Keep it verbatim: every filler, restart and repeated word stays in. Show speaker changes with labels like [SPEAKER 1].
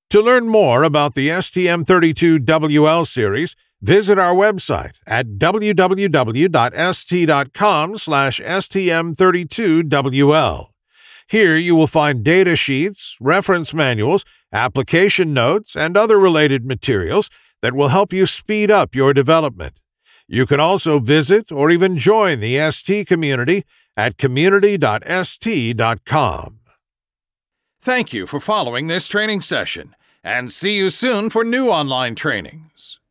[SPEAKER 1] To learn more about the S T M thirty-two W L series, visit our website at w w w dot s t dot com slash S T M thirty-two W L. Here you will find data sheets, reference manuals, application notes, and other related materials that will help you speed up your development. You can also visit or even join the S T community at community dot s t dot com. Thank you for following this training session, and see you soon for new online trainings.